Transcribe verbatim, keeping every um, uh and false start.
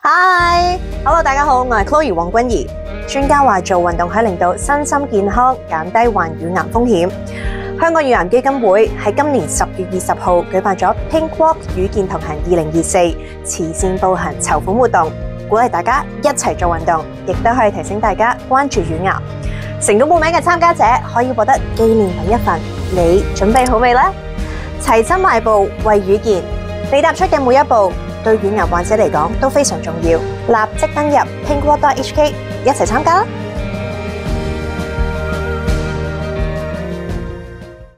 Hi，Hello， 大家好，我係 Chloe 黃君怡。專家話做運動可以令到身心健康，減低患乳癌風險。香港乳癌基金會喺今年十月二十號舉辦咗 Pink Walk 與健同行二零二四慈善步行籌款活動，鼓勵大家一齊做運動，亦都可以提醒大家關注乳癌。成功報名嘅參加者可以獲得紀念品一份，你準備好未呢？齊心邁步為乳健，你踏出嘅每一步對乳癌患者嚟講都非常重要。立即登入 pink walk dot h k 一齊參加啦！